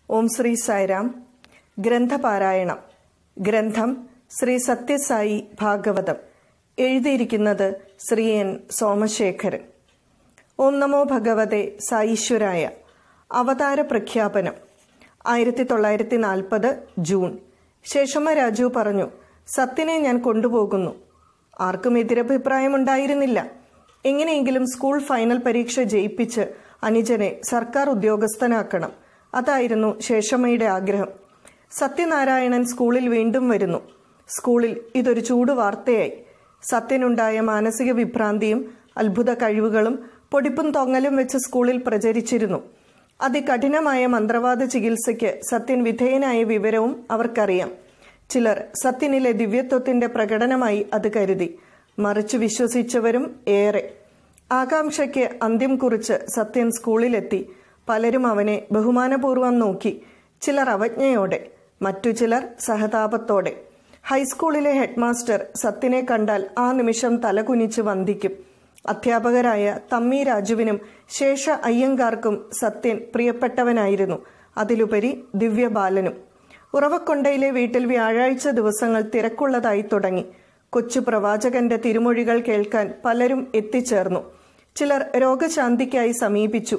ഓം ശ്രീ സായിരാം. ഗ്രന്ഥപാരായണം. ഗ്രന്ഥം ശ്രീ സത്യസായി ഭാഗവതം. എഴുതിയിരിക്കുന്നത് ശ്രീ എൻ സോമശേഖരൻ. ഓം നമോ ഭഗവതേ സായീശ്വരായ. അവതാര പ്രഖ്യാപനം. 1940 ജൂൺ. ശേഷമ്മ രാജു പറഞ്ഞു, സത്യനെ ഞാൻ കൊണ്ടുപോകുന്നു. ആർക്കും എതിരഭിപ്രായമുണ്ടായിരുന്നില്ല. എങ്ങനെയെങ്കിലും സ്കൂൾ ഫൈനൽ പരീക്ഷ ജയിപ്പിച്ച് അനുജനെ സർക്കാർ ഉദ്യോഗസ്ഥനാക്കണം. അതായിരുന്നു ശേഷമ്മയുടെ ആഗ്രഹം. സത്യനാരായണൻ സ്കൂളിൽ വീണ്ടും വരുന്നു. സ്കൂളിൽ ഇതൊരു ചൂട് വാർത്തയായി. സത്യനുണ്ടായ മാനസിക വിഭ്രാന്തിയും അത്ഭുത കഴിവുകളും പൊടിപ്പും തൊങ്ങലും വെച്ച് സ്കൂളിൽ പ്രചരിച്ചിരുന്നു. അതികഠിനമായ മന്ത്രവാദ ചികിത്സയ്ക്ക് സത്യൻ വിധേയനായ വിവരവും അവർക്കറിയാം. ചിലർ സത്യനിലെ ദിവ്യത്വത്തിന്റെ പ്രകടനമായി അത് കരുതി. മറിച്ച് വിശ്വസിച്ചവരും ഏറെ. ആകാംക്ഷയ്ക്ക് അന്ത്യം കുറിച്ച് സത്യൻ സ്കൂളിലെത്തി. പലരും അവനെ ബഹുമാനപൂർവ്വം നോക്കി. ചിലർ അവജ്ഞയോടെ, മറ്റു ചിലർ സഹതാപത്തോടെ. ഹൈസ്കൂളിലെ ഹെഡ്മാസ്റ്റർ സത്യനെ കണ്ടാൽ ആ നിമിഷം തലകുനിച്ച് വന്ദിക്കും. അധ്യാപകരായ തമ്മി രാജുവിനും ശേഷ അയ്യങ്കാർക്കും സത്യൻ പ്രിയപ്പെട്ടവനായിരുന്നു. അതിലുപരി ദിവ്യബാലനും. ഉറവക്കൊണ്ടയിലെ വീട്ടിൽ വ്യാഴാഴ്ച ദിവസങ്ങൾ തിരക്കുള്ളതായി തുടങ്ങി. കൊച്ചു പ്രവാചകന്റെ തിരുമൊഴികൾ കേൾക്കാൻ പലരും എത്തിച്ചേർന്നു. ചിലർ രോഗശാന്തിക്കായി സമീപിച്ചു.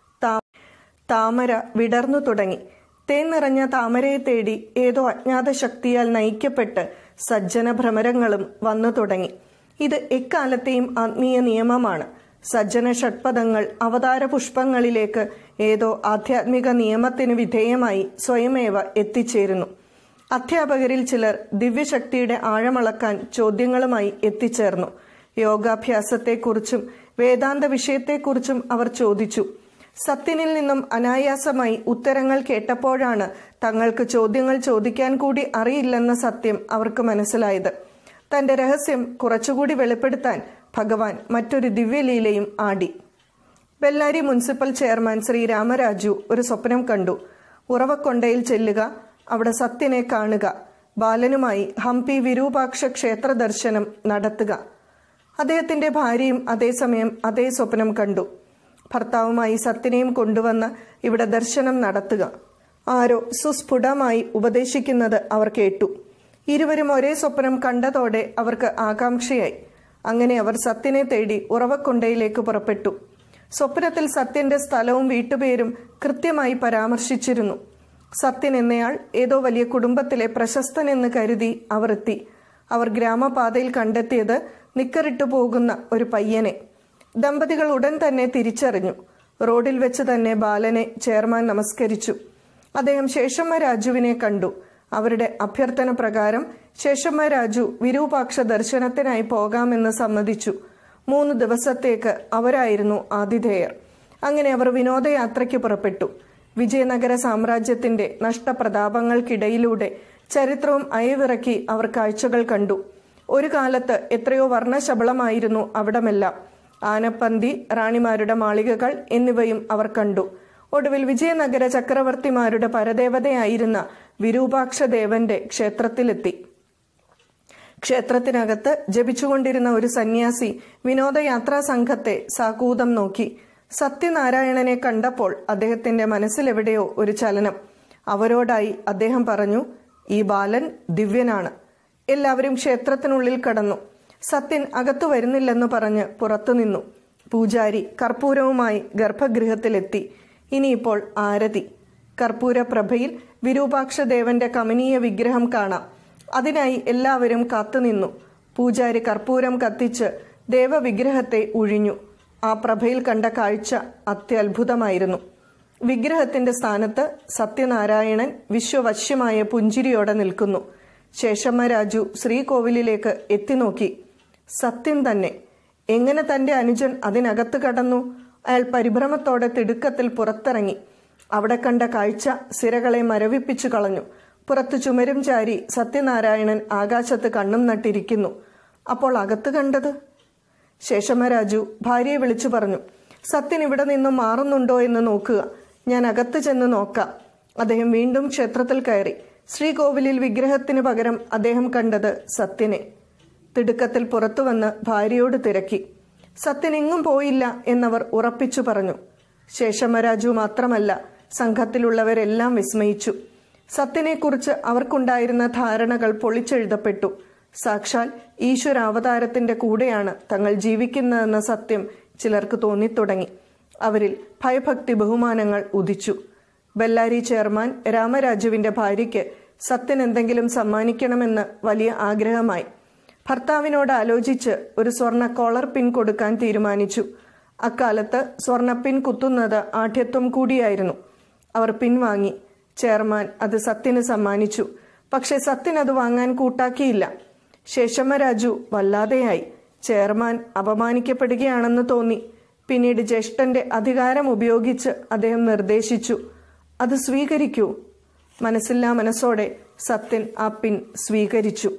താമര വിടർന്നു തുടങ്ങി. തേൻ നിറഞ്ഞ താമരയെ തേടി ഏതോ അജ്ഞാത ശക്തിയാൽ നയിക്കപ്പെട്ട് സജ്ജന ഭ്രമരങ്ങളും വന്നു തുടങ്ങി. ഇത് എക്കാലത്തെയും ആത്മീയ നിയമമാണ്. സജ്ജന ഷഡ്പദങ്ങൾ അവതാര പുഷ്പങ്ങളിലേക്ക് ഏതോ ആധ്യാത്മിക നിയമത്തിന് വിധേയമായി സ്വയമേവ എത്തിച്ചേരുന്നു. അധ്യാപകരിൽ ചിലർ ദിവ്യശക്തിയുടെ ആഴമളക്കാൻ ചോദ്യങ്ങളുമായി എത്തിച്ചേർന്നു. യോഗാഭ്യാസത്തെക്കുറിച്ചും വേദാന്ത വിഷയത്തെക്കുറിച്ചും അവർ ചോദിച്ചു. സത്യനിൽ നിന്നും അനായാസമായി ഉത്തരങ്ങൾ കേട്ടപ്പോഴാണ് തങ്ങൾക്ക് ചോദ്യങ്ങൾ ചോദിക്കാൻ കൂടി അറിയില്ലെന്ന സത്യം അവർക്ക് മനസ്സിലായത്. തന്റെ രഹസ്യം കുറച്ചുകൂടി വെളിപ്പെടുത്താൻ ഭഗവാൻ മറ്റൊരു ദിവ്യലീലയും ആടി. ബെല്ലാരി മുനിസിപ്പൽ ചെയർമാൻ ശ്രീ രാമരാജു ഒരു സ്വപ്നം കണ്ടു. ഉറവക്കൊണ്ടയിൽ ചെല്ലുക, അവിടെ സത്യനെ കാണുക, ബാലനുമായി ഹംപി വിരൂപാക്ഷ ക്ഷേത്ര ദർശനം നടത്തുക. അദ്ദേഹത്തിന്റെ ഭാര്യയും അതേസമയം അതേ സ്വപ്നം കണ്ടു. ഭർത്താവുമായി സത്യനെയും കൊണ്ടുവന്ന് ഇവിടെ ദർശനം നടത്തുക. ആരോ സുസ്ഫുടമായി ഉപദേശിക്കുന്നത് അവർ കേട്ടു. ഇരുവരും ഒരേ സ്വപ്നം കണ്ടതോടെ അവർക്ക് ആകാംക്ഷയായി. അങ്ങനെ അവർ സത്യനെ തേടി ഉറവക്കൊണ്ടയിലേക്ക് പുറപ്പെട്ടു. സ്വപ്നത്തിൽ സത്യന്റെ സ്ഥലവും വീട്ടുപേരും കൃത്യമായി പരാമർശിച്ചിരുന്നു. സത്യൻ എന്നയാൾ ഏതോ വലിയ കുടുംബത്തിലെ പ്രശസ്തനെന്ന് കരുതി അവർ എത്തി. അവർ ഗ്രാമപാതയിൽ കണ്ടെത്തിയത് നിക്കറിട്ടു പോകുന്ന ഒരു പയ്യനെ. ദമ്പതികൾ ഉടൻ തന്നെ തിരിച്ചറിഞ്ഞു. റോഡിൽ വെച്ച് തന്നെ ബാലനെ ചെയർമാൻ നമസ്കരിച്ചു. അദ്ദേഹം ശേഷമ്മ രാജുവിനെ കണ്ടു. അവരുടെ അഭ്യർത്ഥന പ്രകാരം ശേഷമ്മ രാജു വിരൂപാക്ഷ ദർശനത്തിനായി പോകാമെന്ന് സമ്മതിച്ചു. 3 ദിവസത്തേക്ക് അവരായിരുന്നു ആതിഥേയർ. അങ്ങനെ അവർ വിനോദയാത്രയ്ക്ക് പുറപ്പെട്ടു. വിജയനഗര സാമ്രാജ്യത്തിന്റെ നഷ്ടപ്രതാപങ്ങൾക്കിടയിലൂടെ ചരിത്രവും അയവിറക്കി അവർ കാഴ്ചകൾ കണ്ടു. ഒരു കാലത്ത് എത്രയോ വർണ്ണശബളമായിരുന്നു അവിടമെല്ലാം. ആനപ്പന്തി, റാണിമാരുടെ മാളികകൾ എന്നിവയും അവർ കണ്ടു. ഒടുവിൽ വിജയനഗര ചക്രവർത്തിമാരുടെ പരദേവതയായിരുന്ന വിരൂപാക്ഷദേവന്റെ ക്ഷേത്രത്തിലെത്തി. ക്ഷേത്രത്തിനകത്ത് ജപിച്ചുകൊണ്ടിരുന്ന ഒരു സന്യാസി വിനോദയാത്രാ സംഘത്തെ സാകൂതം നോക്കി. സത്യനാരായണനെ കണ്ടപ്പോൾ അദ്ദേഹത്തിന്റെ മനസ്സിലെവിടെയോ ഒരു ചലനം. അവരോടായി അദ്ദേഹം പറഞ്ഞു, ഈ ബാലൻ ദിവ്യനാണ്. എല്ലാവരും ക്ഷേത്രത്തിനുള്ളിൽ കടന്നു. സത്യൻ അകത്തു വരുന്നില്ലെന്ന് പറഞ്ഞ് പുറത്തു നിന്നു. പൂജാരി കർപ്പൂരവുമായി ഗർഭഗൃഹത്തിലെത്തി. ഇനിയിപ്പോൾ ആരതി. കർപ്പൂരപ്രഭയിൽ വിരൂപാക്ഷദേവന്റെ കമനീയ വിഗ്രഹം കാണാം. അതിനായി എല്ലാവരും കാത്തുനിന്നു. പൂജാരി കർപ്പൂരം കത്തിച്ച് ദേവവിഗ്രഹത്തെ ഉഴിഞ്ഞു. ആ പ്രഭയിൽ കണ്ട കാഴ്ച അത്യത്ഭുതമായിരുന്നു. വിഗ്രഹത്തിന്റെ സ്ഥാനത്ത് സത്യനാരായണൻ വിശ്വവശ്യമായ പുഞ്ചിരിയോടെ നിൽക്കുന്നു. ശേഷമ്മ രാജു ശ്രീകോവിലിലേക്ക് എത്തിനോക്കി. സത്യൻ തന്നെ. എങ്ങനെ തന്റെ അനുജൻ അതിനകത്ത് കടന്നു? അയാൾ പരിഭ്രമത്തോടെ തിടുക്കത്തിൽ പുറത്തിറങ്ങി. അവിടെ കണ്ട കാഴ്ച സിരകളെ മരവിപ്പിച്ചു കളഞ്ഞു. പുറത്തു ചുമരും ചാരി സത്യനാരായണൻ ആകാശത്ത് കണ്ണും നട്ടിരിക്കുന്നു. അപ്പോൾ അകത്ത് കണ്ടത്? ശേഷമ്മ രാജു ഭാര്യയെ വിളിച്ചു പറഞ്ഞു, സത്യൻ ഇവിടെ നിന്നും മാറുന്നുണ്ടോ എന്ന് നോക്കുക. ഞാൻ അകത്ത് ചെന്ന് നോക്കാം. അദ്ദേഹം വീണ്ടും ക്ഷേത്രത്തിൽ കയറി. ശ്രീകോവിലിൽ വിഗ്രഹത്തിന് പകരം അദ്ദേഹം കണ്ടത് സത്യനെ. തിടുക്കത്തിൽ പുറത്തുവന്ന് ഭാര്യയോട് തിരക്കി. സത്യൻ എങ്ങും പോയില്ല എന്നവർ ഉറപ്പിച്ചു പറഞ്ഞു. ശേഷമ്മ രാജു മാത്രമല്ല, സംഘത്തിലുള്ളവരെല്ലാം വിസ്മയിച്ചു. സത്യനെക്കുറിച്ച് അവർക്കുണ്ടായിരുന്ന ധാരണകൾ പൊളിച്ചെഴുതപ്പെട്ടു. സാക്ഷാൽ ഈശ്വരാവതാരത്തിന്റെ കൂടെയാണ് തങ്ങൾ ജീവിക്കുന്നതെന്ന സത്യം ചിലർക്ക് തോന്നിത്തുടങ്ങി. അവരിൽ ഭയഭക്തി ബഹുമാനങ്ങൾ ഉദിച്ചു. ബെല്ലാരി ചെയർമാൻ രാമരാജുവിന്റെ ഭാര്യയ്ക്ക് സത്യൻ എന്തെങ്കിലും സമ്മാനിക്കണമെന്ന് വലിയ ആഗ്രഹമായി. ഭർത്താവിനോട് ആലോചിച്ച് ഒരു സ്വർണ്ണ കോളർ പിൻ കൊടുക്കാൻ തീരുമാനിച്ചു. അക്കാലത്ത് സ്വർണ്ണ പിൻ കുത്തുന്നത് ആഢ്യത്വം കൂടിയായിരുന്നു. അവർ പിൻ വാങ്ങി. ചെയർമാൻ അത് സത്യന് സമ്മാനിച്ചു. പക്ഷെ സത്യൻ അത് വാങ്ങാൻ കൂട്ടാക്കിയില്ല. ശേഷമ്മ രാജു വല്ലാതെയായി. ചെയർമാൻ അപമാനിക്കപ്പെടുകയാണെന്ന് തോന്നി. പിന്നീട് ജ്യേഷ്ഠന്റെ അധികാരം ഉപയോഗിച്ച് അദ്ദേഹം നിർദ്ദേശിച്ചു, അത് സ്വീകരിക്കൂ. മനസ്സില്ലാ മനസ്സോടെ സത്യൻ ആ പിൻ സ്വീകരിച്ചു.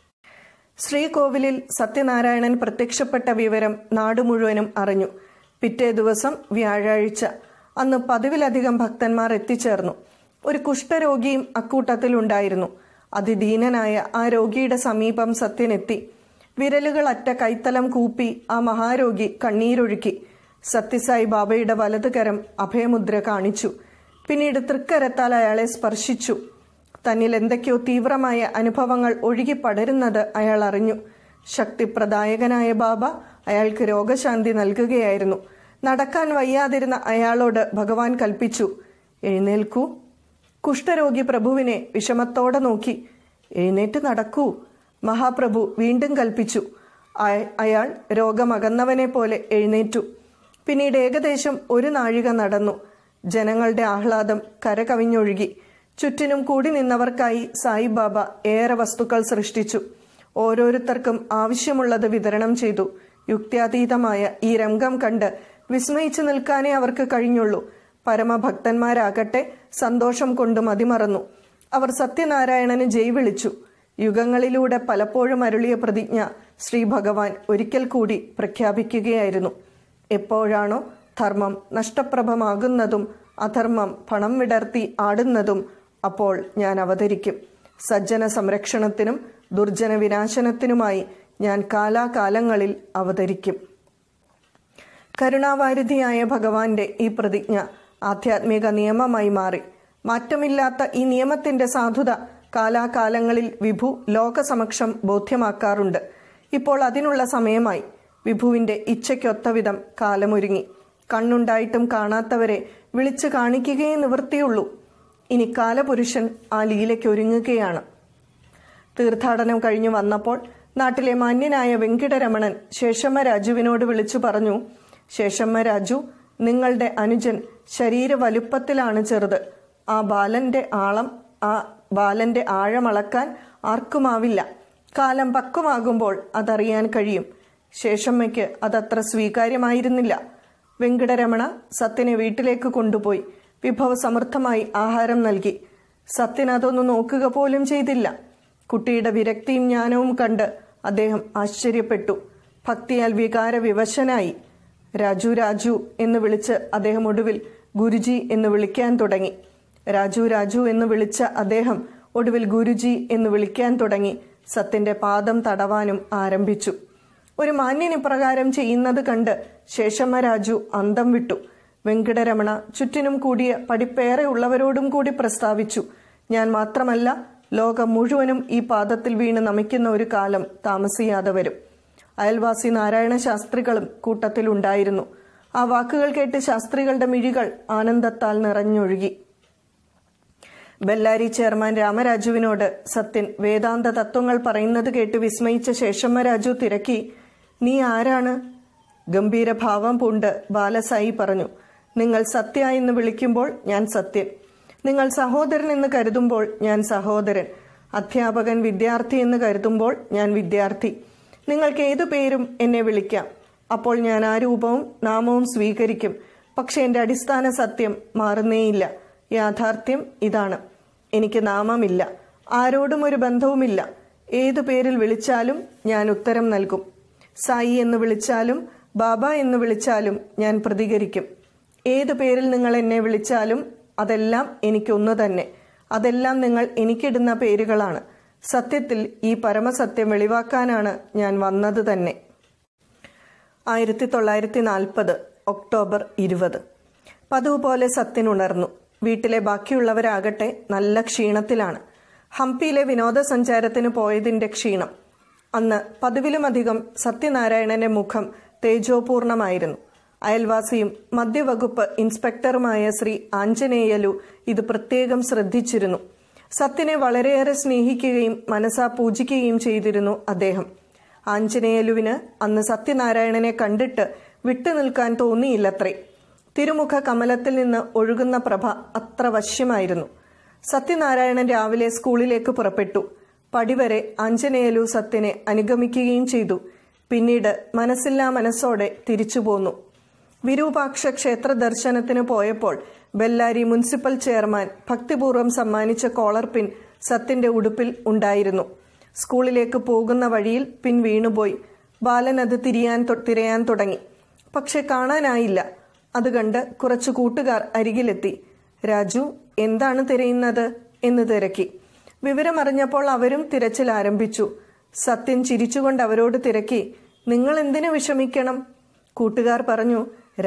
ശ്രീകോവിലിൽ സത്യനാരായണൻ പ്രത്യക്ഷപ്പെട്ട വിവരം നാട് മുഴുവനും അറിഞ്ഞു. പിറ്റേ ദിവസം വ്യാഴാഴ്ച. അന്ന് 10,000-ലധികം ഭക്തന്മാർ എത്തിച്ചേർന്നു. ഒരു കുഷ്ഠരോഗിയും അക്കൂട്ടത്തിലുണ്ടായിരുന്നു. അതിദീനനായ ആ രോഗിയുടെ സമീപം സത്യനെത്തി. വിരലുകളറ്റ കൈത്തലം കൂപ്പി ആ മഹാരോഗി കണ്ണീരൊഴുക്കി. സത്യസായി ബാബയുടെ വലതുകരം അഭയമുദ്ര കാണിച്ചു. പിന്നീട് തൃക്കരത്താൽ അയാളെ സ്പർശിച്ചു. തന്നിൽ എന്തൊക്കെയോ തീവ്രമായ അനുഭവങ്ങൾ ഒഴുകി പടരുന്നത് അയാൾ അറിഞ്ഞു. ശക്തിപ്രദായകനായ ബാബ അയാൾക്ക് രോഗശാന്തി നൽകുകയായിരുന്നു. നടക്കാൻ വയ്യാതിരുന്ന അയാളോട് ഭഗവാൻ കൽപ്പിച്ചു, എഴുന്നേൽക്കൂ. കുഷ്ഠരോഗി പ്രഭുവിനെ വിഷമത്തോടെ നോക്കി. എഴുന്നേറ്റ് നടക്കൂ. മഹാപ്രഭു വീണ്ടും കൽപ്പിച്ചു. അയാൾ രോഗമകന്നവനെ പോലെ എഴുന്നേറ്റു. പിന്നീട് ഏകദേശം 1 നാഴിക നടന്നു. ജനങ്ങളുടെ ആഹ്ലാദം കരകവിഞ്ഞൊഴുകി. ചുറ്റിനും കൂടി നിന്നവർക്കായി സായിബാബ ഏറെ വസ്തുക്കൾ സൃഷ്ടിച്ചു. ഓരോരുത്തർക്കും ആവശ്യമുള്ളത് വിതരണം ചെയ്തു. യുക്ത്യാതീതമായ ഈ രംഗം കണ്ട് വിസ്മയിച്ചു നിൽക്കാനേ അവർക്ക് കഴിഞ്ഞുള്ളൂ. പരമഭക്തന്മാരാകട്ടെ സന്തോഷം കൊണ്ട് മതിമറന്നു. അവർ സത്യനാരായണന് ജയ് വിളിച്ചു. യുഗങ്ങളിലൂടെ പലപ്പോഴും അരുളിയ പ്രതിജ്ഞ ശ്രീ ഭഗവാൻ ഒരിക്കൽ കൂടി പ്രഖ്യാപിക്കുകയായിരുന്നു. എപ്പോഴാണോ ധർമ്മം നഷ്ടപ്രഭമാകുന്നതും അധർമ്മം പണം വിടർത്തി ആടുന്നതും അപ്പോൾ ഞാൻ അവതരിക്കും. സജ്ജന സംരക്ഷണത്തിനും ദുർജന വിനാശനത്തിനുമായി ഞാൻ കാലാകാലങ്ങളിൽ അവതരിക്കും. കരുണാവാരിധിയായ ഭഗവാന്റെ ഈ പ്രതിജ്ഞ ആധ്യാത്മിക നിയമമായി മാറി. മാറ്റമില്ലാത്ത ഈ നിയമത്തിന്റെ സാധുത കാലാകാലങ്ങളിൽ വിഭു ലോകസമക്ഷം ബോധ്യമാക്കാറുണ്ട്. ഇപ്പോൾ അതിനുള്ള സമയമായി. വിഭുവിന്റെ ഇച്ഛയ്ക്കൊത്തവിധം കാലമൊരുങ്ങി. കണ്ണുണ്ടായിട്ടും കാണാത്തവരെ വിളിച്ചു കാണിക്കുകയേ നിവൃത്തിയുള്ളൂ. ഇനി കാലപുരുഷൻ ആ ലീലയ്ക്കൊരുങ്ങുകയാണ്. തീർത്ഥാടനം കഴിഞ്ഞു വന്നപ്പോൾ നാട്ടിലെ മാന്യനായ വെങ്കിടരമണൻ ശേഷമ്മ രാജുവിനോട് വിളിച്ചു പറഞ്ഞു, ശേഷമ്മ രാജു, നിങ്ങളുടെ അനുജൻ ശരീര വലുപ്പത്തിലാണ് ചെറുത്. ആ ബാലന്റെ ആഴമളക്കാൻ ആർക്കുമാവില്ല. കാലം പക്വമാകുമ്പോൾ അതറിയാൻ കഴിയും. ശേഷമ്മയ്ക്ക് അതത്ര സ്വീകാര്യമായിരുന്നില്ല. വെങ്കിടരമണ സത്യനെ വീട്ടിലേക്ക് കൊണ്ടുപോയി വിഭവസമൃദ്ധമായി ആഹാരം നൽകി. സത്യൻ അതൊന്നും നോക്കുക പോലും ചെയ്തില്ല. കുട്ടിയുടെ വിരക്തിയും ജ്ഞാനവും കണ്ട് അദ്ദേഹം ആശ്ചര്യപ്പെട്ടു. ഭക്തിയാൽ വികാരവിവശനായി. രാജു രാജു എന്ന് വിളിച്ച് അദ്ദേഹം ഒടുവിൽ ഗുരുജി എന്ന് വിളിക്കാൻ തുടങ്ങി. രാജു രാജു എന്ന് വിളിച്ച അദ്ദേഹം ഒടുവിൽ ഗുരുജി എന്ന് വിളിക്കാൻ തുടങ്ങി. സത്യന്റെ പാദം തടവാനും ആരംഭിച്ചു. ഒരു മാന്യൻ ഇപ്രകാരം ചെയ്യുന്നത് കണ്ട് ശേഷമ്മ രാജു അന്തം വിട്ടു. വെങ്കിടരമണ ചുറ്റിനും കൂടിയ പഠിപ്പേറെ ഉള്ളവരോടും കൂടി പ്രസ്താവിച്ചു, ഞാൻ മാത്രമല്ല ലോകം മുഴുവനും ഈ പാദത്തിൽ വീണ് നമിക്കുന്ന ഒരു കാലം താമസിയാതെ വരും. അയൽവാസി നാരായണ ശാസ്ത്രികളും കൂട്ടത്തിലുണ്ടായിരുന്നു. ആ വാക്കുകൾ കേട്ട് ശാസ്ത്രികളുടെ മിഴികൾ ആനന്ദത്താൽ നിറഞ്ഞൊഴുകി. ബെല്ലാരി ചെയർമാൻ രാമരാജുവിനോട് സത്യൻ വേദാന്ത തത്വങ്ങൾ പറയുന്നത് കേട്ട് വിസ്മയിച്ച ശേഷമ്മ രാജു തിരക്കി, നീ ആരാണ്? ഗംഭീരഭാവം പൂണ്ട് ബാലസായി പറഞ്ഞു, നിങ്ങൾ സത്യ എന്ന് വിളിക്കുമ്പോൾ ഞാൻ സത്യൻ, നിങ്ങൾ സഹോദരൻ എന്ന് കരുതുമ്പോൾ ഞാൻ സഹോദരൻ, അധ്യാപകൻ വിദ്യാർത്ഥി എന്ന് കരുതുമ്പോൾ ഞാൻ വിദ്യാർത്ഥി. നിങ്ങൾക്ക് ഏതു പേരും എന്നെ വിളിക്കാം. അപ്പോൾ ഞാൻ ആ രൂപവും നാമവും സ്വീകരിക്കും. പക്ഷെ എൻ്റെ അടിസ്ഥാന സത്യം മാറുന്നേയില്ല. യാഥാർത്ഥ്യം ഇതാണ്, എനിക്ക് നാമമില്ല, ആരോടും ഒരു ബന്ധവുമില്ല. ഏതു പേരിൽ വിളിച്ചാലും ഞാൻ ഉത്തരം നൽകും. സായി എന്ന് വിളിച്ചാലും ബാബ എന്ന് വിളിച്ചാലും ഞാൻ പ്രതികരിക്കും. ഏതു പേരിൽ നിങ്ങൾ എന്നെ വിളിച്ചാലും അതെല്ലാം എനിക്കൊന്നു തന്നെ. അതെല്ലാം നിങ്ങൾ എനിക്കിടുന്ന പേരുകളാണ്. സത്യത്തിൽ ഈ പരമസത്യം വെളിവാക്കാനാണ് ഞാൻ വന്നത് തന്നെ. 1940 ഒക്ടോബർ 20. പതിവ് പോലെ സത്യൻ ഉണർന്നു. വീട്ടിലെ ബാക്കിയുള്ളവരാകട്ടെ നല്ല ക്ഷീണത്തിലാണ്. ഹംപിയിലെ വിനോദസഞ്ചാരത്തിന് പോയതിൻ്റെ ക്ഷീണം. അന്ന് പതിവിലുമധികം സത്യനാരായണന്റെ മുഖം തേജോപൂർണമായിരുന്നു. അയൽവാസിയും മദ്യവകുപ്പ് ഇൻസ്പെക്ടറുമായ ശ്രീ ആഞ്ജനേയലു ഇത് പ്രത്യേകം ശ്രദ്ധിച്ചിരുന്നു. സത്യനെ വളരെയേറെ സ്നേഹിക്കുകയും മനസാ പൂജിക്കുകയും ചെയ്തിരുന്നു അദ്ദേഹം. ആഞ്ജനേയലുവിന് അന്ന് സത്യനാരായണനെ കണ്ടിട്ട് വിട്ടുനിൽക്കാൻ തോന്നിയില്ലത്രേ. തിരുമുഖ കമലത്തിൽ നിന്ന് ഒഴുകുന്ന പ്രഭ അത്ര വശ്യമായിരുന്നു. സത്യനാരായണൻ രാവിലെ സ്കൂളിലേക്ക് പുറപ്പെട്ടു. പടിവരെ ആഞ്ജനേയലു സത്യനെ അനുഗമിക്കുകയും ചെയ്തു. പിന്നീട് മനസ്സില്ലാ മനസ്സോടെ തിരിച്ചു പോന്നു. വിരൂപാക്ഷ ക്ഷേത്ര ദർശനത്തിന് പോയപ്പോൾ ബെല്ലാരി മുനിസിപ്പൽ ചെയർമാൻ ഭക്തിപൂർവ്വം സമ്മാനിച്ച കോളർ പിൻ സത്യന്റെ ഉടുപ്പിൽ ഉണ്ടായിരുന്നു. സ്കൂളിലേക്ക് പോകുന്ന വഴിയിൽ പിൻ വീണുപോയി. ബാലൻ അത് തിരയാൻ തുടങ്ങി. പക്ഷെ കാണാനായില്ല. അത് കണ്ട് കുറച്ചു കൂട്ടുകാർ അരികിലെത്തി. രാജു, എന്താണ് തിരയുന്നത് എന്ന് തിരക്കി. വിവരമറിഞ്ഞപ്പോൾ അവരും തിരച്ചിൽ ആരംഭിച്ചു. സത്യൻ ചിരിച്ചുകൊണ്ട് അവരോട് തിരക്കി, നിങ്ങൾ എന്തിനു വിഷമിക്കണം? കൂട്ടുകാർ പറഞ്ഞു,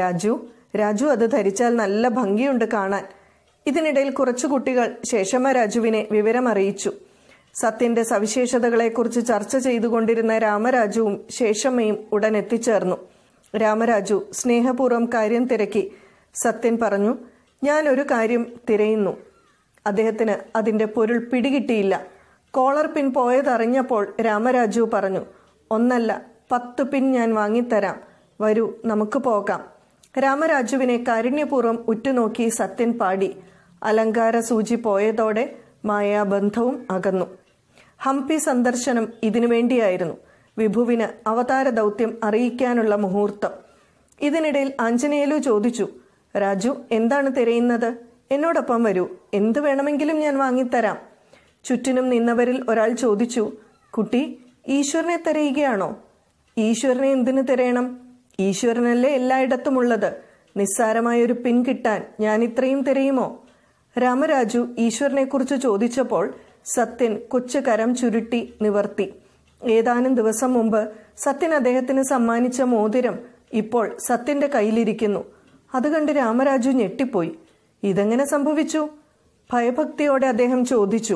രാജു അത് ധരിച്ചാൽ നല്ല ഭംഗിയുണ്ട് കാണാൻ. ഇതിനിടയിൽ കുറച്ചു കുട്ടികൾ ശേഷമ്മ രാജുവിനെ വിവരമറിയിച്ചു. സത്യന്റെ സവിശേഷതകളെക്കുറിച്ച് ചർച്ച ചെയ്തുകൊണ്ടിരുന്ന രാമരാജുവും ശേഷമ്മയും ഉടൻ എത്തിച്ചേർന്നു. രാമരാജു സ്നേഹപൂർവ്വം കാര്യം തിരക്കി. സത്യൻ പറഞ്ഞു, ഞാൻ ഒരു കാര്യം തിരയുന്നു. അദ്ദേഹത്തിന് അതിന്റെ പൊരുൾ പിടികിട്ടിയില്ല. കോളർ പിൻ പോയതറിഞ്ഞപ്പോൾ രാമരാജു പറഞ്ഞു, ഒന്നല്ല 10 പിൻ ഞാൻ വാങ്ങിത്തരാം. വരൂ, നമുക്ക് പോകാം. രാമരാജുവിനെ കാരുണ്യപൂർവ്വം ഉറ്റുനോക്കി സത്യൻ പാടി. അലങ്കാര സൂചി പോയതോടെ മായാബന്ധവും അകന്നു. ഹംപി സന്ദർശനം ഇതിനുവേണ്ടിയായിരുന്നു. വിഭുവിന് അവതാര ദൗത്യം അറിയിക്കാനുള്ള മുഹൂർത്തം. ഇതിനിടയിൽ ആഞ്ജനേയലു ചോദിച്ചു, രാജു, എന്താണ് തിരയുന്നത്? എന്നോടൊപ്പം വരൂ, എന്ത് വേണമെങ്കിലും ഞാൻ വാങ്ങിത്തരാം. ചുറ്റിനും നിന്നവരിൽ ഒരാൾ ചോദിച്ചു, കുട്ടി, ഈശ്വരനെ തിരയുകയാണോ? ഈശ്വരനെ എന്തിനു തിരയണം? ഈശ്വരനല്ലേ എല്ലായിടത്തുമുള്ളത്. നിസ്സാരമായൊരു പിൻ കിട്ടാൻ ഞാൻ ഇത്രയും തിരയുമോ? രാമരാജു ഈശ്വരനെക്കുറിച്ച് ചോദിച്ചപ്പോൾ സത്യൻ കൊച്ചു കരം ചുരുട്ടി നിവർത്തി. ഏതാനും ദിവസം മുമ്പ് സത്യൻ അദ്ദേഹത്തിന് സമ്മാനിച്ച മോതിരം ഇപ്പോൾ സത്യന്റെ കയ്യിലിരിക്കുന്നു. അത് കണ്ട് രാമരാജു ഞെട്ടിപ്പോയി. ഇതെങ്ങനെ സംഭവിച്ചു? ഭയഭക്തിയോടെ അദ്ദേഹം ചോദിച്ചു.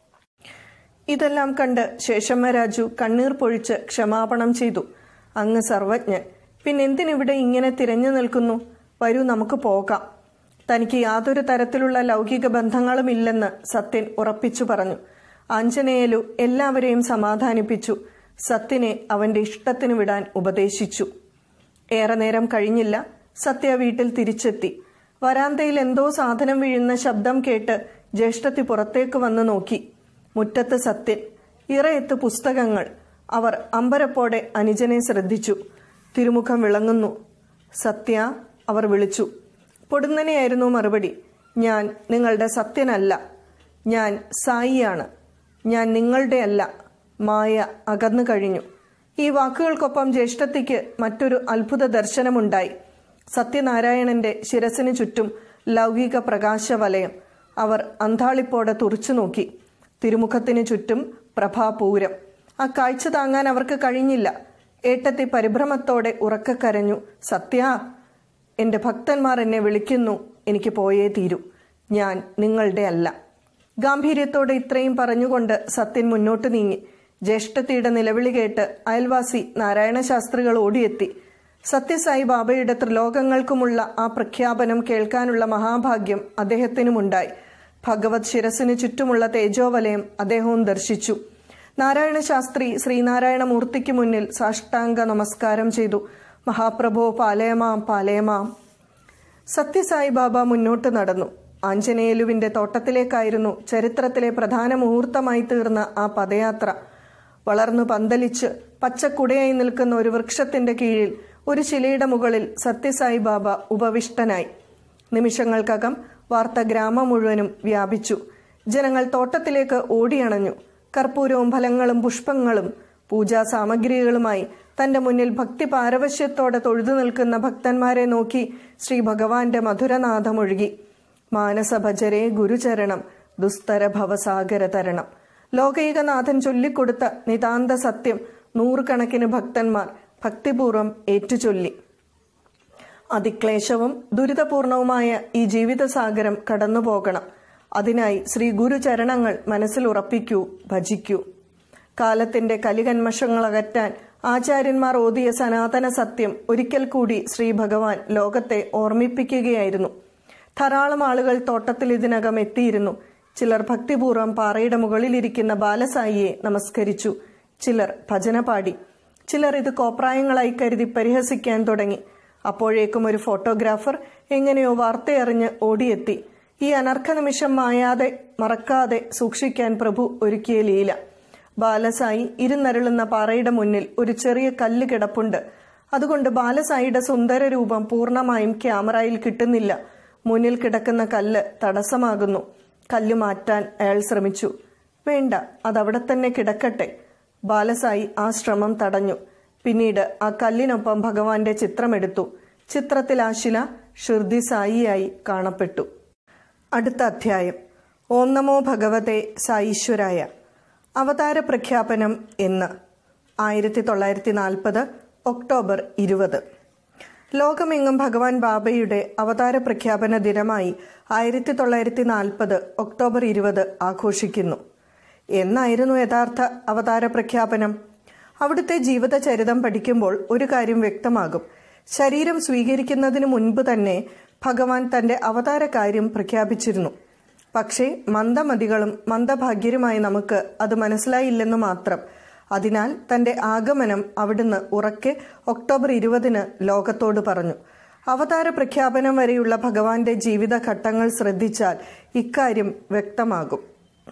ഇതെല്ലാം കണ്ട് ശേഷമ്മ രാജു കണ്ണീർ പൊഴിച്ച് ക്ഷമാപണം ചെയ്തു. അങ്ങ് സർവജ്ഞൻ, പിന്നെന്തിനിവിടെ ഇങ്ങനെ തിരഞ്ഞു നിൽക്കുന്നു? വരൂ, നമുക്ക് പോകാം. തനിക്ക് യാതൊരു തരത്തിലുള്ള ലൗകിക ബന്ധങ്ങളും ഇല്ലെന്ന് സത്യൻ ഉറപ്പിച്ചു പറഞ്ഞു. ആഞ്ജനേയലു എല്ലാവരെയും സമാധാനിപ്പിച്ചു. സത്യനെ അവന്റെ ഇഷ്ടത്തിന് വിടാൻ ഉപദേശിച്ചു. ഏറെ നേരം കഴിഞ്ഞില്ല. സത്യ വീട്ടിൽ തിരിച്ചെത്തി. വരാന്തയിൽ എന്തോ സാധനം വീഴുന്ന ശബ്ദം കേട്ട് ജ്യേഷ്ഠത്തി പുറത്തേക്ക് വന്നു നോക്കി. മുറ്റത്ത് സത്യൻ, ഇറയത്ത് പുസ്തകങ്ങൾ. അവർ അമ്പരപ്പോടെ അനുജനെ ശ്രദ്ധിച്ചു. തിരുമുഖം വിളങ്ങുന്നു. സത്യ, അവർ വിളിച്ചു. പൊടുന്നനെയായിരുന്നു മറുപടി. ഞാൻ നിങ്ങളുടെ സത്യനല്ല, ഞാൻ സായിയാണ്. ഞാൻ നിങ്ങളുടെ അല്ല. മായ അകന്നു കഴിഞ്ഞു. ഈ വാക്കുകൾക്കൊപ്പം ജ്യേഷ്ഠത്തിക്ക് മറ്റൊരു അത്ഭുത ദർശനമുണ്ടായി. സത്യനാരായണന്റെ ശിരസിന് ചുറ്റും ലൗകിക പ്രകാശവലയം. അവർ അന്താളിപ്പോടെ തുറച്ചു നോക്കി. തിരുമുഖത്തിന് ചുറ്റും പ്രഭാപൂരം. ആ കാഴ്ച താങ്ങാൻ അവർക്ക് കഴിഞ്ഞില്ല. ഏട്ടത്തി പരിഭ്രമത്തോടെ ഉറക്കെ കരഞ്ഞു, സത്യ, എന്റെ ഭക്തന്മാർ എന്നെ വിളിക്കുന്നു. എനിക്ക് പോയേ തീരൂ. ഞാൻ നിങ്ങളുടെ അല്ല. ഗാംഭീര്യത്തോടെ ഇത്രയും പറഞ്ഞുകൊണ്ട് സത്യൻ മുന്നോട്ട് നീങ്ങി. ജ്യേഷ്ഠത്തിയുടെ നിലവിളി കേട്ട് അയൽവാസി നാരായണശാസ്ത്രികൾ ഓടിയെത്തി. സത്യസായി ബാബയുടെ ത്രിലോകങ്ങൾക്കുമുള്ള ആ പ്രഖ്യാപനം കേൾക്കാനുള്ള മഹാഭാഗ്യം അദ്ദേഹത്തിനുമുണ്ടായി. ഭഗവത് ശിരസിന് ചുറ്റുമുള്ള തേജോവലയം അദ്ദേഹവും ദർശിച്ചു. നാരായണശാസ്ത്രി ശ്രീനാരായണ മൂർത്തിക്ക് മുന്നിൽ സാഷ്ടാംഗ നമസ്കാരം ചെയ്തു. മഹാപ്രഭോ, പാലയമാം, പാലയമാം. സത്യസായി ബാബ മുന്നോട്ട് നടന്നു. ആഞ്ജനേയലുവിന്റെ തോട്ടത്തിലേക്കായിരുന്നു ചരിത്രത്തിലെ പ്രധാന മുഹൂർത്തമായി തീർന്ന ആ പദയാത്ര. വളർന്നു പന്തലിച്ച് പച്ചക്കുടയായി നിൽക്കുന്ന ഒരു വൃക്ഷത്തിന്റെ കീഴിൽ ഒരു ശിലയുടെ മുകളിൽ സത്യസായി ബാബ ഉപവിഷ്ടനായി. നിമിഷങ്ങൾക്കകം വാർത്ത ഗ്രാമം മുഴുവനും വ്യാപിച്ചു. ജനങ്ങൾ തോട്ടത്തിലേക്ക് ഓടിയണഞ്ഞു. കർപ്പൂരവും ഫലങ്ങളും പുഷ്പങ്ങളും പൂജാ സാമഗ്രികളുമായി തന്റെ മുന്നിൽ ഭക്തി പാരവശ്യത്തോടെ തൊഴുതു നിൽക്കുന്ന ഭക്തന്മാരെ നോക്കി ശ്രീ ഭഗവാന്റെ മധുരനാഥമൊഴുകി. മാനസഭജരേ ഗുരുചരണം, ദുസ്തര ഭവസാഗര തരണം. ലോകൈകനാഥൻ ചൊല്ലിക്കൊടുത്ത നിതാന്ത സത്യം നൂറുകണക്കിന് ഭക്തന്മാർ ഭക്തിപൂർവ്വം ഏറ്റുചൊല്ലി. അതിക്ലേശവും ദുരിതപൂർണവുമായ ഈ ജീവിതസാഗരം കടന്നുപോകണം. അതിനായി ശ്രീ ഗുരുചരണങ്ങൾ മനസ്സിൽ ഉറപ്പിക്കൂ, ഭജിക്കൂ. കാലത്തിന്റെ കലികന്മഷങ്ങളകറ്റാൻ ആചാര്യന്മാർ ഓതിയ സനാതന സത്യം ഒരിക്കൽ കൂടി ശ്രീ ഭഗവാൻ ലോകത്തെ ഓർമ്മിപ്പിക്കുകയായിരുന്നു. ധാരാളം ആളുകൾ തോട്ടത്തിൽ ഇതിനകം എത്തിയിരുന്നു. ചിലർ ഭക്തിപൂർവ്വം പാറയുടെ മുകളിലിരിക്കുന്ന ബാലസായിയെ നമസ്കരിച്ചു. ചിലർ ഭജന പാടി. ചിലർ ഇത് കോപ്രായങ്ങളായി കരുതി പരിഹസിക്കാൻ തുടങ്ങി. അപ്പോഴേക്കും ഒരു ഫോട്ടോഗ്രാഫർ എങ്ങനെയോ വാർത്തയറിഞ്ഞ് ഓടിയെത്തി. ഈ അനർഘ നിമിഷം മായാതെ മറക്കാതെ സൂക്ഷിക്കാൻ പ്രഭു ഒരുക്കിയ ലീല. ബാലസായി ഇരുന്നരുളുന്ന പാറയുടെ മുന്നിൽ ഒരു ചെറിയ കല്ല് കിടപ്പുണ്ട്. അതുകൊണ്ട് ബാലസായിയുടെ സുന്ദര രൂപം പൂർണ്ണമായും ക്യാമറയിൽ കിട്ടുന്നില്ല. മുന്നിൽ കിടക്കുന്ന കല്ല് തടസ്സമാകുന്നു. കല്ല് മാറ്റാൻ അയാൾ ശ്രമിച്ചു. വേണ്ട, അതവിടെ തന്നെ കിടക്കട്ടെ. ബാലസായി ആ ശ്രമം തടഞ്ഞു. പിന്നീട് ആ കല്ലിനൊപ്പം ഭഗവാന്റെ ചിത്രമെടുത്തു. ചിത്രത്തിൽ ആ ശില ഷിർദി സായിയായി കാണപ്പെട്ടു. അടുത്ത അധ്യായം. ഓം നമോ ഭഗവതേ സായീശ്വരായ. അവതാര പ്രഖ്യാപനം എന്ന് 1940 ഒക്ടോബർ 20. ലോകമെങ്ങും ഭഗവാൻ ബാബയുടെ അവതാര പ്രഖ്യാപന ദിനമായി 1940 ഒക്ടോബർ 20 ആഘോഷിക്കുന്നു. എന്നായിരുന്നു യഥാർത്ഥ അവതാര പ്രഖ്യാപനം? അവിടുത്തെ ജീവിതചരിതം പഠിക്കുമ്പോൾ ഒരു കാര്യം വ്യക്തമാകും. ശരീരം സ്വീകരിക്കുന്നതിന് മുൻപ് തന്നെ ഭഗവാൻ തന്റെ അവതാര കാര്യം പ്രഖ്യാപിച്ചിരുന്നു. പക്ഷേ മന്ദമതികളും മന്ദഭാഗ്യരുമായി നമുക്ക് അത് മനസ്സിലായില്ലെന്ന് മാത്രം. അതിനാൽ തന്റെ ആഗമനം അവിടുന്ന് ഉറക്കെ ഒക്ടോബർ 20 ലോകത്തോട് പറഞ്ഞു. അവതാര പ്രഖ്യാപനം വരെയുള്ള ഭഗവാന്റെ ജീവിതഘട്ടങ്ങൾ ശ്രദ്ധിച്ചാൽ ഇക്കാര്യം വ്യക്തമാകും.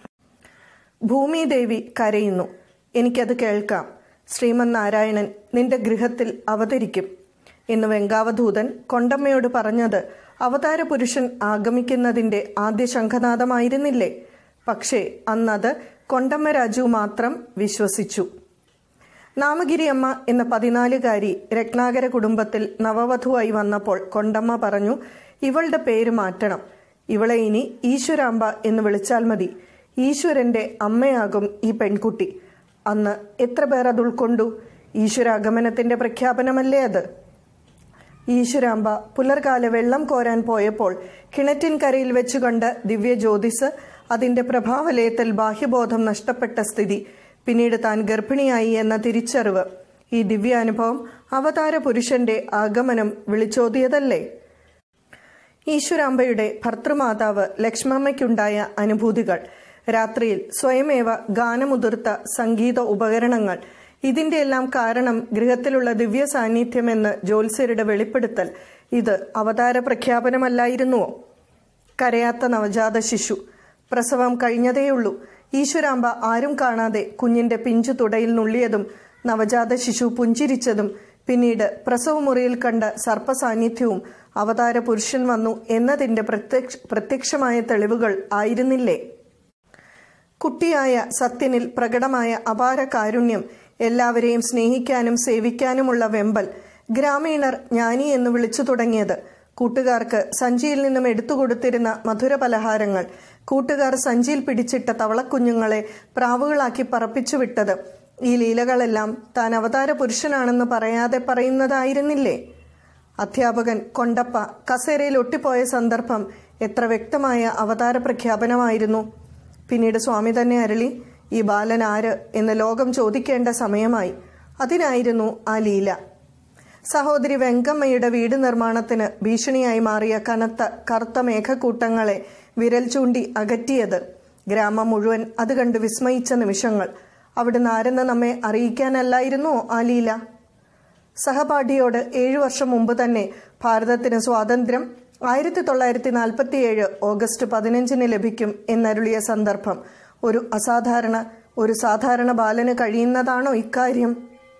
ഭൂമിദേവി കരയുന്നു. എനിക്കത് കേൾക്കാം. ശ്രീമൻ നാരായണൻ നിന്റെ ഗൃഹത്തിൽ അവതരിക്കും എന്ന് വെങ്കാവധൂതൻ കൊണ്ടമ്മയോട് പറഞ്ഞത് അവതാര പുരുഷൻ ആഗമിക്കുന്നതിന്റെ ആദ്യ ശംഖനാദമായിരുന്നില്ലേ? പക്ഷേ അന്നത് കൊണ്ടമ്മ രാജു മാത്രം വിശ്വസിച്ചു. നാമഗിരി അമ്മ എന്ന 14കാരി രത്നാകര കുടുംബത്തിൽ നവവധുവായി വന്നപ്പോൾ കൊണ്ടമ്മ പറഞ്ഞു, ഇവളുടെ പേര് മാറ്റണം. ഇവളെ ഇനി ഈശ്വരാംബ എന്ന് വിളിച്ചാൽ മതി. ഈശ്വരന്റെ അമ്മയാകും ഈ പെൺകുട്ടി. അന്ന് എത്ര പേർ അത് ഉൾക്കൊണ്ടു? ഈശ്വരാഗമനത്തിന്റെ പ്രഖ്യാപനമല്ലേ അത്? ഈശ്വരാംബ പുലർകാല വെള്ളം കോരാൻ പോയപ്പോൾ കിണറ്റിൻകരയിൽ വെച്ചു കണ്ട ദിവ്യ ജ്യോതിസ്, അതിന്റെ പ്രഭാവലയത്തിൽ ബാഹ്യബോധം നഷ്ടപ്പെട്ട സ്ഥിതി, പിന്നീട് താൻ ഗർഭിണിയായി എന്ന തിരിച്ചറിവ്, ഈ ദിവ്യാനുഭവം അവതാര പുരുഷന്റെ ആഗമനം വിളിച്ചോതിയതല്ലേ? ഈശ്വരാംബയുടെ ഭർത്തൃമാതാവ് ലക്ഷ്മമ്മയ്ക്കുണ്ടായ അനുഭൂതികൾ, രാത്രിയിൽ സ്വയമേവ ഗാനമുതിർത്ത സംഗീത ഉപകരണങ്ങൾ, ഇതിന്റെ എല്ലാം കാരണം ഗൃഹത്തിലുള്ള ദിവ്യ സാന്നിധ്യമെന്ന് ജ്യോത്സ്യരുടെ വെളിപ്പെടുത്തൽ, ഇത് അവതാര പ്രഖ്യാപനമല്ലായിരുന്നുവോ? കരയാത്ത നവജാത ശിശു. പ്രസവം കഴിഞ്ഞതേയുള്ളൂ. ഈശ്വരാംബ ആരും കാണാതെ കുഞ്ഞിന്റെ പിഞ്ചു തുടയിൽ നുള്ളിയതും നവജാത ശിശു പുഞ്ചിരിച്ചതും പിന്നീട് പ്രസവമുറിയിൽ കണ്ട സർപ്പസാന്നിധ്യവും അവതാര പുരുഷൻ വന്നു എന്നതിന്റെ പ്രത്യക്ഷമായ തെളിവുകൾ ആയിരുന്നില്ലേ? കുട്ടിയായ സത്യനിൽ പ്രകടമായ അപാര കാരുണ്യം, എല്ലാവരെയും സ്നേഹിക്കാനും സേവിക്കാനുമുള്ള വെമ്പൽ, ഗ്രാമീണർ ജ്ഞാനി എന്ന് വിളിച്ചു തുടങ്ങിയത്, കൂട്ടുകാർക്ക് സഞ്ചിയിൽ നിന്നും എടുത്തുകൊടുത്തിരുന്ന മധുര പലഹാരങ്ങൾ, കൂട്ടുകാർ സഞ്ചിയിൽ പിടിച്ചിട്ട തവളക്കുഞ്ഞുങ്ങളെ പ്രാവുകളാക്കി പറപ്പിച്ചുവിട്ടത്, ഈ ലീലകളെല്ലാം താൻ അവതാര പുരുഷനാണെന്ന് പറയാതെ പറയുന്നതായിരുന്നില്ലേ? അധ്യാപകൻ കൊണ്ടപ്പ കസേരയിൽ ഒട്ടിപ്പോയ സന്ദർഭം എത്ര വ്യക്തമായ അവതാര പ്രഖ്യാപനമായിരുന്നു. പിന്നീട് സ്വാമി തന്നെ അരുളി, ഈ ബാലൻ ആര് എന്ന് ലോകം ചോദിക്കേണ്ട സമയമായി. അതിനായിരുന്നു ആ ലീല. സഹോദരി വെങ്കമ്മയുടെ വീട് നിർമ്മാണത്തിന് ഭീഷണിയായി മാറിയ കറുത്ത മേഘക്കൂട്ടങ്ങളെ വിരൽ ചൂണ്ടി അകറ്റിയത്, ഗ്രാമം മുഴുവൻ അത് കണ്ട് വിസ്മയിച്ച നിമിഷങ്ങൾ, അവിടുന്ന് ആരെന്ന് നമ്മെ അറിയിക്കാനല്ലായിരുന്നോ ആ ലീല? സഹപാഠിയോട് 7 വർഷം മുമ്പ് തന്നെ ഭാരതത്തിന് സ്വാതന്ത്ര്യം 1947 ഓഗസ്റ്റ് 15 ലഭിക്കും എന്നരുളിയ സന്ദർഭം ഒരു സാധാരണ ബാലന് കഴിയുന്നതാണോ ഇക്കാര്യം?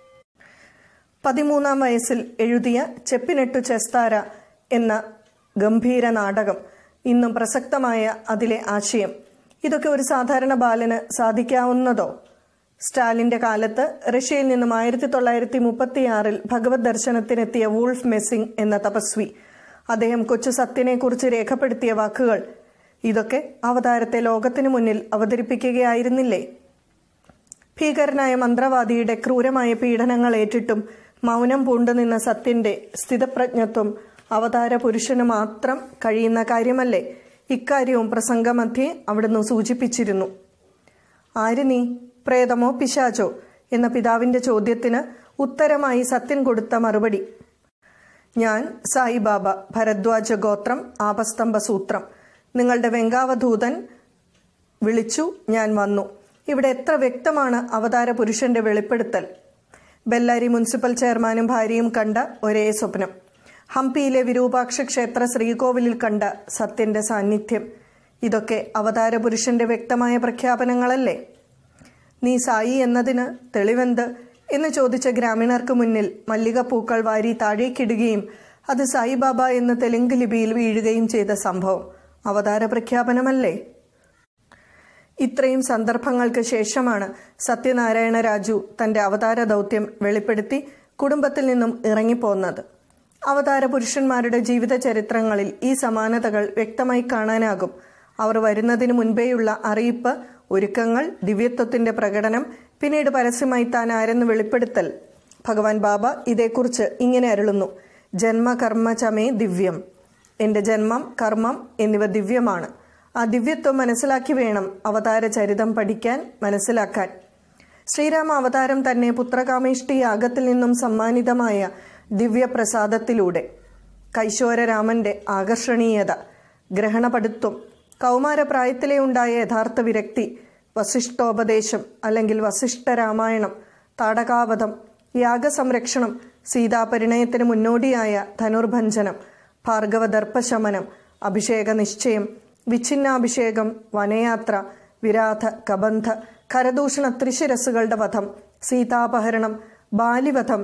13-ാം വയസ്സിൽ എഴുതിയ ചെപ്പിനെട്ടു ചെസ്താര എന്ന ഗംഭീര നാടകം, ഇന്നും പ്രസക്തമായ അതിലെ ആശയം, ഇതൊക്കെ ഒരു സാധാരണ ബാലന് സാധിക്കാവുന്നതോ? സ്റ്റാലിന്റെ കാലത്ത് റഷ്യയിൽ നിന്നും 1936 ഭഗവത് ദർശനത്തിനെത്തിയ വൂൾഫ് മെസ്സിംഗ് എന്ന തപസ്വി, അദ്ദേഹം കൊച്ചു സത്യനെ കുറിച്ച് രേഖപ്പെടുത്തിയ വാക്കുകൾ, ഇതൊക്കെ അവതാരത്തെ ലോകത്തിനു മുന്നിൽ അവതരിപ്പിക്കുകയായിരുന്നില്ലേ? ഭീകരനായ മന്ത്രവാദിയുടെ ക്രൂരമായ പീഡനങ്ങൾ ഏറ്റിട്ടും മൗനം പൂണ്ടുനിന്ന സത്യന്റെ സ്ഥിതപ്രജ്ഞത്വം അവതാര പുരുഷന് മാത്രം കഴിയുന്ന കാര്യമല്ലേ? ഇക്കാര്യവും പ്രസംഗമധ്യേ അവിടുന്ന് സൂചിപ്പിച്ചിരുന്നു. ആര് നീ, പ്രേതമോ പിശാചോ എന്ന പിതാവിന്റെ ചോദ്യത്തിന് ഉത്തരമായി സത്യൻ കൊടുത്ത മറുപടി: ഞാൻ സായിബാബ, ഭരദ്വാജ ഗോത്രം, ആപസ്തംഭ സൂത്രം. നിങ്ങളുടെ വെങ്കാവധൂതൻ വിളിച്ചു, ഞാൻ വന്നു. ഇവിടെ എത്ര വ്യക്തമാണ് അവതാര പുരുഷന്റെ വെളിപ്പെടുത്തൽ. ബെല്ലാരി മുനിസിപ്പൽ ചെയർമാനും ഭാര്യയും കണ്ട ഒരേ സ്വപ്നം. ഹംപിയിലെ വിരൂപാക്ഷ ക്ഷേത്ര ശ്രീകോവിലിൽ കണ്ട സത്യന്റെ സാന്നിധ്യം. ഇതൊക്കെ അവതാര പുരുഷന്റെ വ്യക്തമായ പ്രഖ്യാപനങ്ങളല്ലേ? നീ സായി എന്നതിന് തെളിവെന്ത് എന്ന് ചോദിച്ച ഗ്രാമീണർക്ക് മുന്നിൽ മല്ലികപ്പൂക്കൾ വാരി താഴേക്കിടുകയും അത് സായിബാബ എന്ന് തെലുങ്ക് ലിപിയിൽ വീഴുകയും ചെയ്ത സംഭവം അവതാര പ്രഖ്യാപനമല്ലേ? ഇത്രയും സന്ദർഭങ്ങൾക്ക് ശേഷമാണ് സത്യനാരായണ രാജു തന്റെ അവതാര ദൗത്യം വെളിപ്പെടുത്തി കുടുംബത്തിൽ നിന്നും ഇറങ്ങിപ്പോന്നത്. അവതാര പുരുഷന്മാരുടെ ജീവിത ചരിത്രങ്ങളിൽ ഈ സമാനതകൾ വ്യക്തമായി കാണാനാകും. അവർ വരുന്നതിന് മുൻപേയുള്ള അറിയിപ്പ്, ഒരുക്കങ്ങൾ, ദിവ്യത്വത്തിന്റെ പ്രകടനം, പിന്നീട് പരസ്യമായി താൻ ആരെന്ന് വെളിപ്പെടുത്തൽ. ഭഗവാൻ ബാബ ഇതേക്കുറിച്ച് ഇങ്ങനെ അരുളുന്നു: ജന്മ കർമ്മ ചമേ ദിവ്യം. എന്റെ ജന്മം, കർമ്മം എന്നിവ ദിവ്യമാണ്. ആ ദിവ്യത്വം മനസ്സിലാക്കി വേണം അവതാര ചരിതം പഠിക്കാൻ, മനസ്സിലാക്കാൻ. ശ്രീരാമ അവതാരം തന്നെ പുത്രകാമേഷ്ടി യാഗത്തിൽ നിന്നും സമ്മാനിതമായ ദിവ്യപ്രസാദത്തിലൂടെ കൈശോരരാമന്റെ ആകർഷണീയത, ഗ്രഹണപടുത്വം, കൗമാരപ്രായത്തിലേ ഉണ്ടായ യഥാർത്ഥ വിരക്തി, വസിഷ്ഠോപദേശം അല്ലെങ്കിൽ വസിഷ്ഠരാമായണം, താടകാവധം, യാഗസംരക്ഷണം, സീതാപരിണയത്തിന് മുന്നോടിയായ ധനുർഭഞ്ജനം, ഭാർഗവദർപ്പശമനം, അഭിഷേക നിശ്ചയം, വിച്ഛിന്നാഭിഷേകം, വനയാത്ര, വിരാധ, കബന്ധ, ഖരദൂഷണ ത്രിശിരസുകളുടെ വധം, സീതാപഹരണം, ബാലിവധം,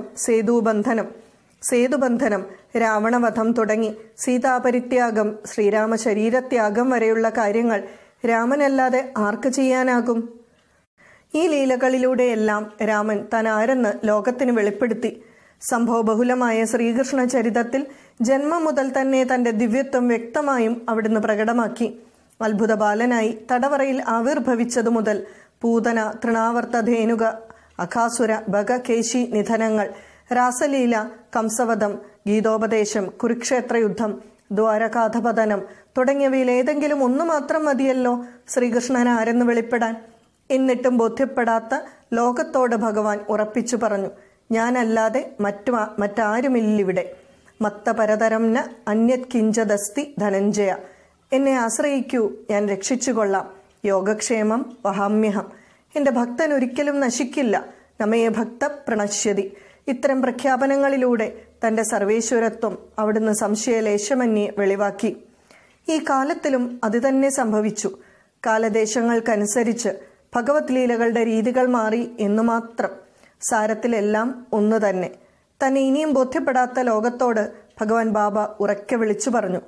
സേതുബന്ധനം, രാവണവധം തുടങ്ങി സീതാപരിത്യാഗം, ശ്രീരാമ ശരീരത്യാഗം വരെയുള്ള കാര്യങ്ങൾ രാമനല്ലാതെ ആർക്ക് ചെയ്യാനാകും? ഈ ലീലകളിലൂടെയെല്ലാം രാമൻ താൻ ആരെന്ന് ലോകത്തിന് വെളിപ്പെടുത്തി. സംഭവബഹുലമായ ശ്രീകൃഷ്ണ ചരിതത്തിൽ ജന്മം മുതൽ തന്നെ തന്റെ ദിവ്യത്വം വ്യക്തമായും അവിടുന്ന് പ്രകടമാക്കി. അത്ഭുത ബാലനായി തടവറയിൽ ആവിർഭവിച്ചതു മുതൽ പൂതന, തൃണാവർത്ത ധേനുക, അഖാസുര, ബഗകേശി നിധനങ്ങൾ, രാസലീല, കംസവധം, ഗീതോപദേശം, കുരുക്ഷേത്ര യുദ്ധം, ദ്വാരകാധപതനം തുടങ്ങിയവയിൽ ഏതെങ്കിലും ഒന്ന് മാത്രം മതിയല്ലോ ശ്രീകൃഷ്ണൻ ആരെന്ന് വെളിപ്പെടാൻ. എന്നിട്ടും ബോധ്യപ്പെടാത്ത ലോകത്തോട് ഭഗവാൻ ഉറപ്പിച്ചു പറഞ്ഞു: ഞാനല്ലാതെ മറ്റാരുമില്ലിവിടെ. മത്തപരതരം ന അന്യത് കിഞ്ചദസ്തി ധനഞ്ജയ. എന്നെ ആശ്രയിക്കൂ, ഞാൻ രക്ഷിച്ചുകൊള്ളാം. യോഗക്ഷേമം വഹാമ്യഹം. എന്റെ ഭക്തൻ ഒരിക്കലും നശിക്കില്ല. നമേ ഭക്ത പ്രണശ്യതി. ഇത്തരം പ്രഖ്യാപനങ്ങളിലൂടെ തന്റെ സർവേശ്വരത്വം അവിടുന്ന് സംശയലേശമന്യേ വെളിവാക്കി. ഈ കാലത്തിലും അത് തന്നെ സംഭവിച്ചു. കാലദേശങ്ങൾക്കനുസരിച്ച് ഭഗവത് ലീലകളുടെ രീതികൾ മാറി എന്നു മാത്രം. സാരത്തിലെല്ലാം ഒന്നു തന്നെ. തന്നെ ഇനിയും ബോധ്യപ്പെടാത്ത ലോകത്തോട് ഭഗവാൻ ബാബ ഉറക്കെ വിളിച്ചു പറഞ്ഞു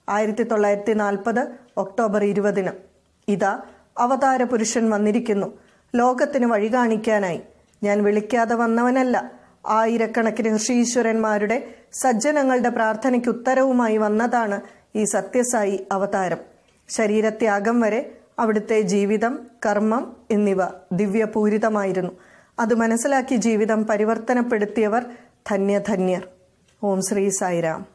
1940 ഒക്ടോബർ 20. ഇതാ അവതാര പുരുഷൻ വന്നിരിക്കുന്നു, ലോകത്തിന് വഴി കാണിക്കാനായി. ഞാൻ വിളിക്കാതെ വന്നവനല്ല. ആയിരക്കണക്കിന് ഋഷീശ്വരന്മാരുടെ, സജ്ജനങ്ങളുടെ പ്രാർത്ഥനയ്ക്ക് ഉത്തരവുമായി വന്നതാണ് ഈ സത്യസായി അവതാരം. ശരീരത്യാഗം വരെ അവിടുത്തെ ജീവിതം, കർമ്മം എന്നിവ ദിവ്യപൂരിതമായിരുന്നു. അത് മനസ്സിലാക്കി ജീവിതം പരിവർത്തനപ്പെടുത്തിയവർ ധന്യധന്യർ. ഓം ശ്രീ സായിരാം.